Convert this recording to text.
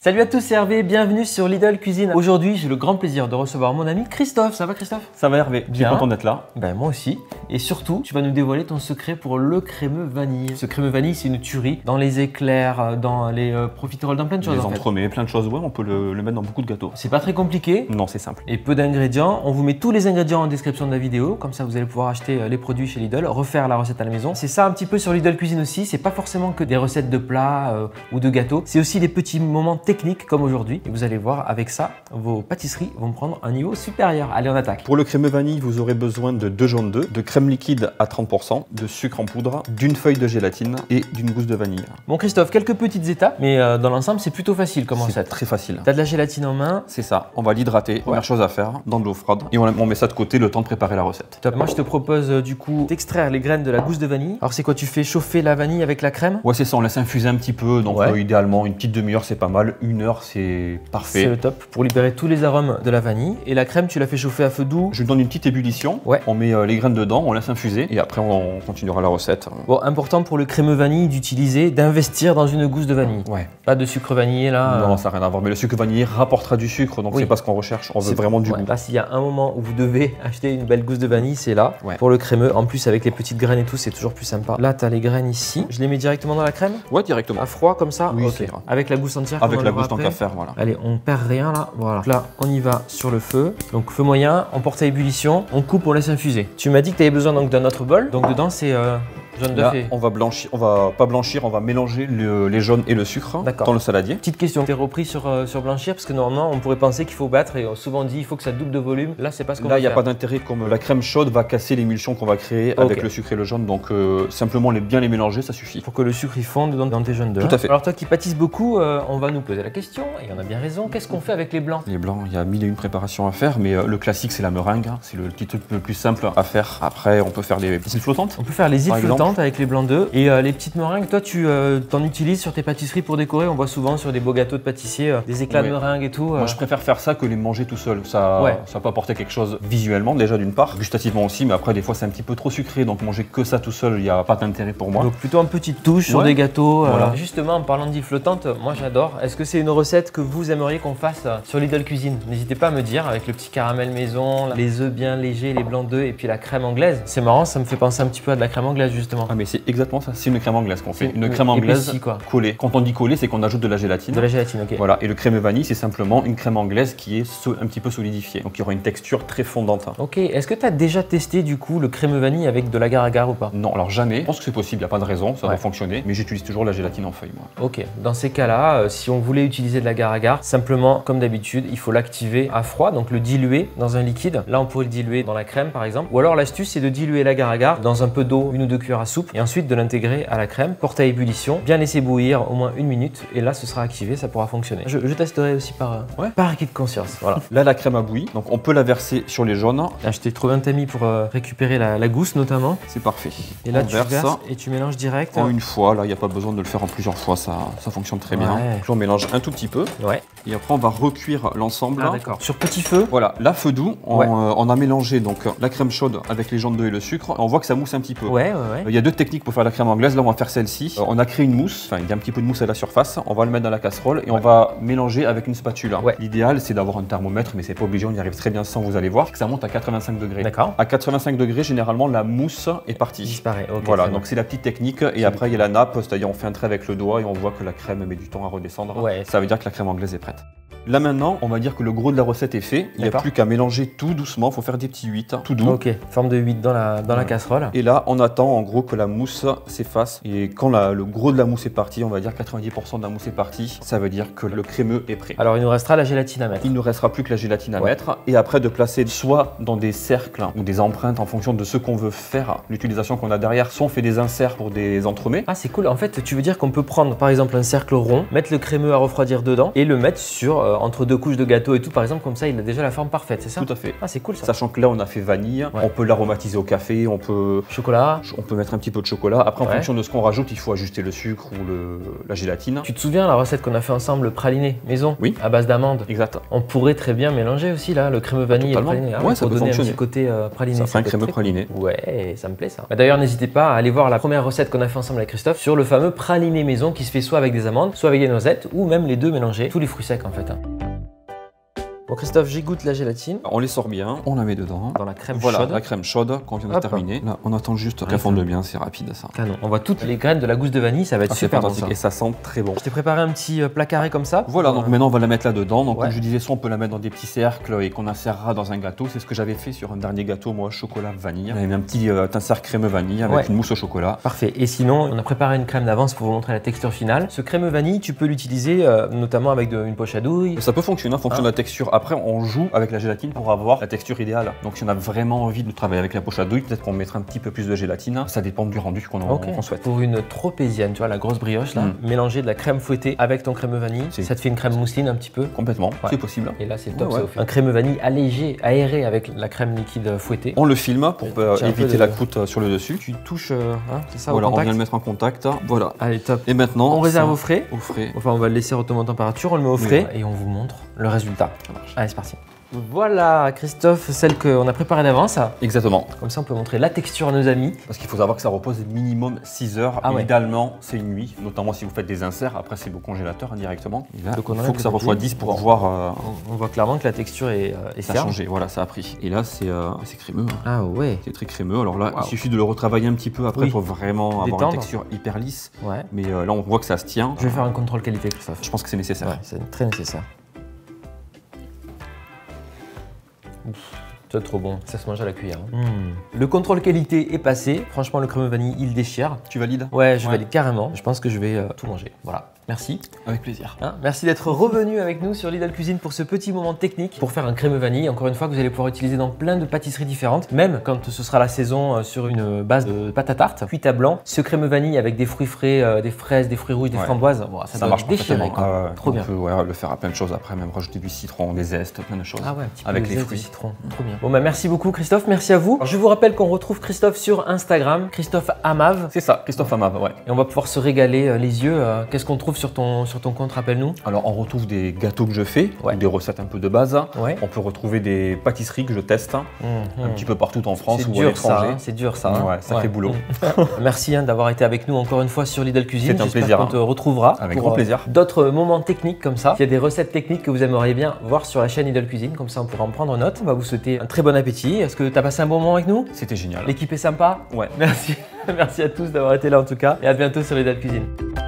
Salut à tous, c'est Hervé, bienvenue sur Lidl Cuisine. Aujourd'hui, j'ai le grand plaisir de recevoir mon ami Christophe. Ça va Christophe? Ça va Hervé, bien content d'être là. Ben moi aussi. Et surtout, tu vas nous dévoiler ton secret pour le crémeux vanille. Ce crémeux vanille, c'est une tuerie dans les éclairs, dans les profiteroles, dans plein de choses. Les entremets, plein de choses, ouais, on peut le mettre dans beaucoup de gâteaux. C'est pas très compliqué. Non, c'est simple. Et peu d'ingrédients. On vous met tous les ingrédients en description de la vidéo. Comme ça, vous allez pouvoir acheter les produits chez Lidl, refaire la recette à la maison. C'est ça un petit peu sur Lidl Cuisine aussi. C'est pas forcément que des recettes de plats ou de gâteaux. C'est aussi des petits moments techniques comme aujourd'hui. Et vous allez voir, avec ça, vos pâtisseries vont prendre un niveau supérieur. Allez, on attaque. Pour le crémeux vanille, vous aurez besoin de 2 jaunes d'œufs, de crème liquide à 30%, de sucre en poudre, d'une feuille de gélatine et d'une gousse de vanille. Bon Christophe, quelques petites étapes, mais dans l'ensemble, c'est plutôt facile comme recette. C'est très facile. Tu as de la gélatine en main. C'est ça, on va l'hydrater. Première chose à faire, dans de l'eau froide. Et on met ça de côté le temps de préparer la recette. Top. Moi, je te propose du coup d'extraire les graines de la gousse de vanille. Alors, c'est quoi? Tu fais chauffer la vanille avec la crème? Ouais, c'est ça, on laisse infuser un petit peu. Donc, idéalement, une petite demi-heure, c'est pas mal. 1 heure, c'est parfait. C'est le top pour libérer tous les arômes de la vanille. Et la crème, tu la fais chauffer à feu doux? Je lui donne une petite ébullition. Ouais. On met les graines dedans, on laisse infuser. Et après, on continuera la recette. Bon, important pour le crémeux vanille d'utiliser, d'investir dans une gousse de vanille. Ouais. Pas de sucre vanillé là. Non, ça n'a rien à voir. Mais le sucre vanillé rapportera du sucre, donc c'est pas ce qu'on recherche. On veut vraiment du goût. Là, s'il y a un moment où vous devez acheter une belle gousse de vanille, c'est là. Ouais. Pour le crémeux, en plus avec les petites graines et tout, c'est toujours plus sympa. Là, tu as les graines ici. Je les mets directement dans la crème? Ouais, directement. À froid comme ça? Oui, ok. Avec la gousse entière? Avec la gousse tant qu'à faire, voilà. Allez, on perd rien là. Voilà. Donc là, on y va sur le feu. Donc feu moyen, on porte à ébullition, on coupe, on laisse infuser. Tu m'as dit que tu avais besoin donc d'un autre bol. Donc dedans, c'est jaune d'œuf. On va blanchir, on va pas blanchir, on va mélanger les jaunes et le sucre dans le saladier. Petite question, t'es repris sur blanchir parce que normalement on pourrait penser qu'il faut battre et souvent dit il faut que ça double de volume. Là c'est pas ce qu'on va faire. Là il n'y a pas d'intérêt, comme la crème chaude va casser l'émulsion qu'on va créer avec le sucre et le jaune, donc simplement bien les mélanger, ça suffit. Pour que le sucre il fonde dans tes jaunes d'œufs. Tout à fait. Alors toi qui pâtisses beaucoup, on va nous poser la question et on a bien raison. Qu'est-ce qu'on fait avec les blancs? Les blancs, il y a 1001 préparations à faire, mais le classique c'est la meringue, c'est le petit truc le plus simple à faire. Après on peut faire les îles flottantes. On peut faire les îles flottantes avec les blancs d'œufs. Et les petites meringues, toi tu t'en utilises sur tes pâtisseries pour décorer? On voit souvent sur des beaux gâteaux de pâtissier des éclats de meringue et tout. Moi je préfère faire ça que les manger tout seul. Ça peut apporter quelque chose visuellement déjà d'une part, gustativement aussi, mais après des fois c'est un petit peu trop sucré, donc manger que ça tout seul, il n'y a pas d'intérêt pour moi. Donc plutôt une petite touche sur des gâteaux. Justement en parlant d'îles flottantes, moi j'adore. Est-ce que c'est une recette que vous aimeriez qu'on fasse sur Lidl Cuisine? N'hésitez pas à me dire, avec le petit caramel maison, les œufs bien légers, les blancs d'œufs et puis la crème anglaise. C'est marrant, ça me fait penser un petit peu à de la crème anglaise justement. Ah mais c'est exactement ça, c'est une crème anglaise qu'on fait. Une crème anglaise collée. Quand on dit collée, c'est qu'on ajoute de la gélatine. De la gélatine, ok. Voilà, et le crémeux vanille, c'est simplement une crème anglaise qui est un petit peu solidifiée. Donc il y aura une texture très fondante. Ok, est-ce que tu as déjà testé du coup le crémeux vanille avec de l'agar-agar ou pas? Non, alors jamais. Je pense que c'est possible, il n'y a pas de raison, ça va fonctionner. Mais j'utilise toujours la gélatine en feuille, moi. Ok, dans ces cas-là, si on voulait utiliser de l'agar-agar, simplement, comme d'habitude, il faut l'activer à froid, donc le diluer dans un liquide. Là, on pourrait le diluer dans la crème par exemple. Ou alors l'astuce, c'est de diluer l'agar-agar dans un peu d'eau, 1 ou 2 cuillères à soupe, et ensuite de l'intégrer à la crème, porter à ébullition, bien laisser bouillir au moins 1 minute, et là, ce sera activé, ça pourra fonctionner. Je testerai aussi par acquis de conscience. Voilà. Là, la crème a bouilli, donc on peut la verser sur les jaunes. Là, je t'ai trouvé un tamis pour récupérer la gousse notamment. C'est parfait. Et là, tu verses et tu mélanges direct. En une fois, là, il n'y a pas besoin de le faire en plusieurs fois, ça fonctionne très bien. Donc, on mélange un tout petit peu. Et après, on va recuire l'ensemble. Ah, d'accord. Sur petit feu. Voilà, là, feu doux, on a mélangé donc la crème chaude avec les jaunes d'œufs et le sucre. On voit que ça mousse un petit peu. Il y a 2 techniques pour faire la crème anglaise. Là, on va faire celle-ci. On a créé une mousse, enfin, il y a un petit peu de mousse à la surface. On va le mettre dans la casserole et on va mélanger avec une spatule. L'idéal, c'est d'avoir un thermomètre, mais c'est pas obligé, on y arrive très bien sans, vous allez voir, que ça monte à 85 degrés. D'accord. À 85 degrés, généralement, la mousse est partie. Disparaît. Okay, voilà, donc c'est la petite technique. Et après, il y a la nappe, c'est-à-dire on fait un trait avec le doigt et on voit que la crème met du temps à redescendre. Ça veut dire que la crème anglaise est prête. Là maintenant, on va dire que le gros de la recette est fait. Il n'y a plus qu'à mélanger tout doucement. Il faut faire des petits 8, tout doux. Ok, forme de 8 dans la casserole. Et là, on attend en gros que la mousse s'efface. Et quand le gros de la mousse est parti, on va dire 90% de la mousse est partie, ça veut dire que le crémeux est prêt. Alors il nous restera la gélatine à mettre. Il ne restera plus que la gélatine à mettre. Et après de placer soit dans des cercles ou des empreintes en fonction de ce qu'on veut faire, l'utilisation qu'on a derrière. Soit on fait des inserts pour des entremets. Ah c'est cool, en fait tu veux dire qu'on peut prendre par exemple un cercle rond, mettre le crémeux à refroidir dedans et le mettre sur entre deux couches de gâteau et tout, par exemple, comme ça, il a déjà la forme parfaite, c'est ça? Tout à fait. Ah, c'est cool ça. Sachant que là, on a fait vanille, on peut l'aromatiser au café, on peut mettre un petit peu de chocolat. Après, en fonction de ce qu'on rajoute, il faut ajuster le sucre ou la gélatine. Tu te souviens la recette qu'on a fait ensemble, le praliné maison? Oui. À base d'amandes. Exact. On pourrait très bien mélanger aussi là, le crémeux vanille et le praliné. Ouais, ça peut donner fonctionner. un petit côté praliné. Ça fait un crémeux praliné. Ouais, ça me plaît ça. D'ailleurs, n'hésitez pas à aller voir la première recette qu'on a fait ensemble avec Christophe sur le fameux praliné maison qui se fait soit avec des amandes, soit avec des noisettes, ou même les deux mélangés, tous les fruits secs en fait. Bon Christophe, j'égoutte la gélatine. On les sort bien, on la met dedans. Dans la crème chaude. Voilà, la crème chaude qu'on vient de terminer. Là, on attend juste qu'elle fonde bien, c'est rapide ça. Canon. On voit toutes les graines de la gousse de vanille, ça va être super bon ça. Et ça sent très bon. Je t'ai préparé un petit plat carré comme ça. Voilà, donc maintenant on va la mettre là-dedans. Donc comme je disais, soit on peut la mettre dans des petits cercles et qu'on insérera dans un gâteau. C'est ce que j'avais fait sur un dernier gâteau, moi, chocolat vanille. J'avais mis un petit insert crème vanille avec une mousse au chocolat. Parfait. Et sinon, on a préparé une crème d'avance pour vous montrer la texture finale. Ce crème vanille, tu peux l'utiliser notamment avec une poche à douille. Ça peut fonctionner en fonction de la texture. Après, on joue avec la gélatine pour avoir la texture idéale. Donc si on a vraiment envie de travailler avec la poche à douille, peut-être qu'on mettra un petit peu plus de gélatine. Ça dépend du rendu qu'on souhaite. Pour une tropézienne, tu vois, la grosse brioche là, mélanger de la crème fouettée avec ton crème vanille, ça te fait une crème mousseline un petit peu. Complètement, c'est possible. Et là c'est top, un crème vanille allégé, aéré avec la crème liquide fouettée. On le filme pour éviter la croûte sur le dessus. Tu touches, c'est ça, voilà, au contact. On vient le mettre en contact. Voilà. Allez, top. Et maintenant, on réserve au frais. Au frais. Enfin, on va le laisser retomber en température, on le met au frais et on vous montre le résultat. Ça marche. Allez, c'est parti. Voilà, Christophe, celle qu'on a préparée d'avance. Exactement. Comme ça, on peut montrer la texture à nos amis. Parce qu'il faut savoir que ça repose minimum 6 heures. Idéalement, c'est une nuit, notamment si vous faites des inserts. Après, c'est vos congélateurs indirectement. Là, il faut que ça refroidisse pour voir. On voit clairement que la texture est ça a changé, voilà, ça a pris. Et là, c'est crémeux. Ah ouais. C'est très crémeux. Alors là, il suffit de le retravailler un petit peu après pour vraiment avoir une texture hyper lisse. Ouais. Mais là, on voit que ça se tient. Je vais faire un contrôle qualité, Christophe. Je pense que c'est nécessaire. Ouais, c'est très nécessaire. C'est trop bon, ça se mange à la cuillère. Le contrôle qualité est passé. Franchement, le crème vanille, il déchire. Tu valides? Ouais, je valide carrément. Je pense que je vais tout manger. Voilà. Merci. Avec plaisir. Merci d'être revenu avec nous sur Lidl Cuisine pour ce petit moment technique pour faire un crème vanille. Encore une fois, que vous allez pouvoir utiliser dans plein de pâtisseries différentes, même quand ce sera la saison sur une base de pâte à tarte cuite à blanc. Ce crème vanille avec des fruits frais, des fraises, des fruits rouges, des framboises, bon, ça marche déchirer. Trop bien. On peut le faire à plein de choses après, même rajouter du citron, des zestes, plein de choses. Ah ouais, un petit peu avec de les zeste fruits. de citron. Trop bien. Bon bah merci beaucoup Christophe, merci à vous. Alors, je vous rappelle qu'on retrouve Christophe sur Instagram, Christophe Amave. C'est ça, Christophe Amave, ouais. Et on va pouvoir se régaler les yeux. Qu'est-ce qu'on trouve sur ton compte, rappelle-nous? Alors on retrouve des gâteaux que je fais, des recettes un peu de base. On peut retrouver des pâtisseries que je teste un petit peu partout en France ou à l'étranger. C'est dur ça. Ouais, sacré boulot. Merci d'avoir été avec nous encore une fois sur Lidl Cuisine. C'est un plaisir. On te retrouvera avec grand plaisir. D'autres moments techniques comme ça. S'il y a des recettes techniques que vous aimeriez bien voir sur la chaîne Lidl Cuisine, comme ça on pourra en prendre note. On va vous souhaiter un très bon appétit. Est-ce que tu as passé un bon moment avec nous? C'était génial. L'équipe est sympa? Ouais. Merci. Merci à tous d'avoir été là en tout cas. Et à bientôt sur Lidl Cuisine.